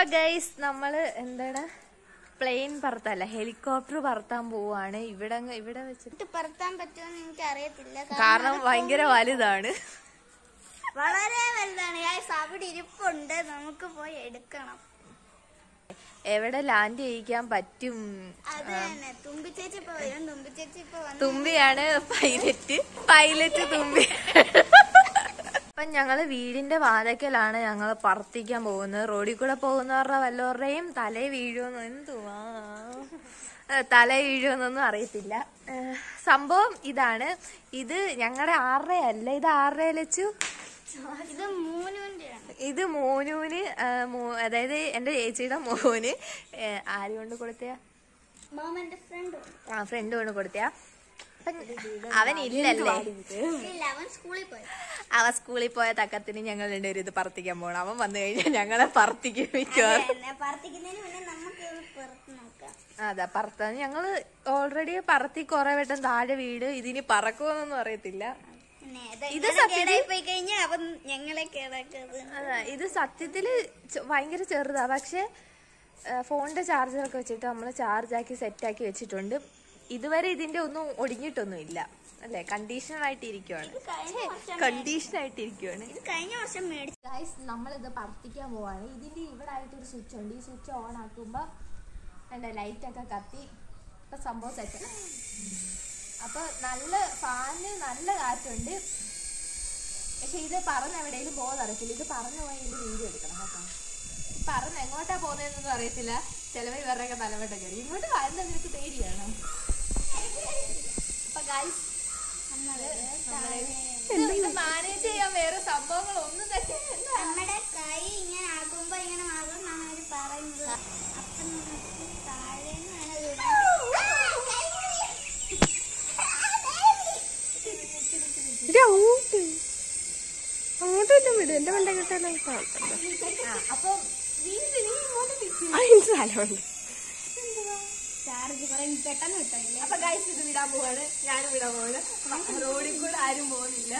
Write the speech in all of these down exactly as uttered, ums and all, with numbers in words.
അപ്പൊ ഗൈസ് നമ്മള് എന്താണ് പ്ലെയിൻ പറത്തല്ല ഹെലികോപ്റ്റർ പറത്താൻ പോവാണ്. ഇവിടെ ഇവിടെ വെച്ചിട്ട് പറത്താൻ പറ്റുമെന്ന് എനിക്ക് അറിയത്തില്ല, കാരണം ഭയങ്കര വലുതാണ്, വളരെ വലുതാണ്. അവിടെ ഇരിപ്പുണ്ട്, നമുക്ക് പോയി എടുക്കണം. എവിടെ ലാൻഡ് ചെയ്യിക്കാൻ പറ്റും? തുമ്പിയാണ് പൈലറ്റ്, പൈലറ്റ് തുമ്പി. അപ്പൊ ഞങ്ങള് വീടിന്റെ വാതക്കലാണ് ഞങ്ങള് പറത്തിക്കാൻ പോകുന്നത്. റോഡിൽ കൂടെ പോകുന്നവരുടെ വല്ലവരുടെയും തല വീഴുമെന്ന് എന്തുവാ തല വീഴുമെന്നൊന്നും അറിയത്തില്ല. സംഭവം ഇതാണ്, ഇത് ഞങ്ങളുടെ ആറര അല്ല, ഇത് ആറര ലച്ചു, ഇത് മോനൂന്, അതായത് എന്റെ ചേച്ചിയുടെ മോന് ആര് കൊണ്ട് കൊടുത്തയാ? ആ ഫ്രണ്ട് കൊണ്ട് കൊടുത്തയാ. അവൻ ഇല്ലല്ലേ, അവൻ സ്കൂളിൽ പോയ തക്കത്തിന് ഞങ്ങൾ രണ്ടുപേരും ഇത് പറത്തിക്കാൻ പോകണം. അവൻ വന്നു കഴിഞ്ഞാൽ ഞങ്ങളെ പറത്തിക്ക് മിക്കവാറും. അതാ പറത്താൻ ഞങ്ങള് ഓൾറെഡി പറത്തി കൊറേ വട്ടം താഴെ വീട്, ഇതിനി പറക്കുമെന്നൊന്നും അറിയത്തില്ല. ഇത് അതാ ഇത് സത്യത്തില് ഭയങ്കര ചെറുതാ, പക്ഷെ ഫോണിന്റെ ചാർജറൊക്കെ വെച്ചിട്ട് നമ്മള് ചാർജാക്കി സെറ്റാക്കി വെച്ചിട്ടുണ്ട്. ഇതുവരെ ഇതിന്റെ ഒന്നും ഒടിഞ്ഞിട്ടൊന്നും ഇല്ല അല്ലെ, കണ്ടീഷൻ ആയിട്ടിരിക്കുവാണ്, കണ്ടീഷൻ ആയിട്ടിരിക്കുവാണ്. കഴിഞ്ഞ വർഷം ഗൈസ് നമ്മളിത് പറത്തിക്കാൻ പോവാണ്. ഇതിന്റെ ഇവിടെ ആയിട്ടൊരു സ്വിച്ച് ഉണ്ട്, ഈ സ്വിച്ച് ഓൺ ആക്കുമ്പോ എന്താ ലൈറ്റ് ഒക്കെ കത്തി ഇപ്പൊ സംഭവം സെറ്റ്. അപ്പൊ നല്ല ഫാന് നല്ല കാറ്റുണ്ട്, പക്ഷെ ഇത് പറന്ന് എവിടെയെങ്കിലും പോകുന്നറിയത്തില്ല. ഇത് പറന്നു പോയി ഇതിന്റെ വീഡിയോ എടുക്കണം കേട്ടോ. പറന്ന് എങ്ങോട്ടാ പോകുന്നതെന്നൊന്നും അറിയത്തില്ല, ചിലവർ ഇവരുടെയൊക്കെ തലവട്ടം കയറി. ഇങ്ങോട്ട് വരുന്ന നിനക്ക് പേടിയാണ്. അപ്പൊ ഗൈസ് ഇത് മാനേജ് ചെയ്യാൻ വേറെ സംഭവങ്ങൾ ഒന്നും തന്നെ നമ്മുടെ കൈ ഇങ്ങനെ ആകുമ്പോ ഇങ്ങനെ ആകും നമ്മൾ പറയുന്നത്. അപ്പൊ നമുക്ക് താഴെ അങ്ങോട്ടും വിടും, എന്റെ മണ്ട കിട്ടാൻ. അപ്പൊ ചാർജ് കുറെ പെട്ടെന്ന് കിട്ടില്ല. അപ്പൊ ഗൈസ് ഇത് വിടാൻ പോവാണ്, ഞാനും വിടാൻ പോവാണ്. റോഡിൽ കൂടെ ആരും പോകുന്നില്ല,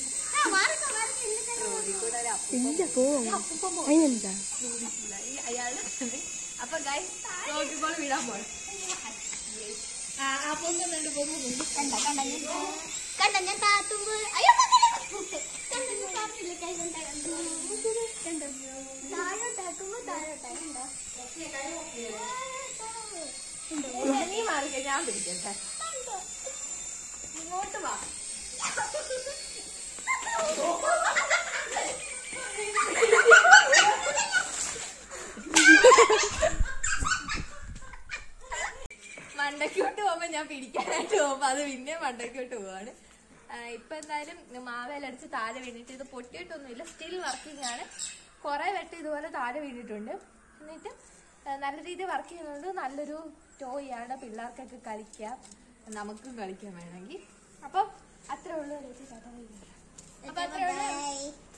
റോഡിൽ കൂടെ അതിനെന്താ അയാള്. അപ്പൊ ഗൈസ് റോഡിൽ കൂടെ വിടാൻ പോവാണ്. ആ പൊങ്ങുന്നുണ്ട്, പൊങ്ങുന്നുണ്ട്. കണ്ട കണ്ട കണ്ട ഞാൻ താത്തുമ്പോ അയ്യോ താഴോട്ടാക്കുമ്പോ താഴോട്ടാ. നീ മാറിക്ക, ഞാൻ പിടിക്കട്ടെ. ഇങ്ങോട്ട് വാ. മണ്ടക്കോട്ട് പോകുമ്പോ ഞാൻ പിടിക്കാനായിട്ട് പോകുമ്പോ അത് പിന്നെ മണ്ടക്കോട്ട് പോവാണ്. ഇപ്പൊ എന്തായാലും മാവേലടിച്ച് താഴെ വീണിട്ട് ഇത് പൊട്ടിയിട്ടൊന്നുമില്ല, സ്റ്റിൽ വർക്കിംഗ് ആണ്. കുറെ വെട്ട് ഇതുപോലെ താഴെ വീണിട്ടുണ്ട്. എന്നിട്ട് നല്ല രീതിയിൽ വർക്ക് ചെയ്യുന്നത് നല്ലൊരു ടോയ് ആണ്, പിള്ളേർക്കൊക്കെ കളിക്കാം, നമുക്കും കളിക്കാൻ വേണമെങ്കിൽ. അപ്പം അത്രേ ഉള്ളൂ. അപ്പൊ അത്രേ ഉള്ളൂ.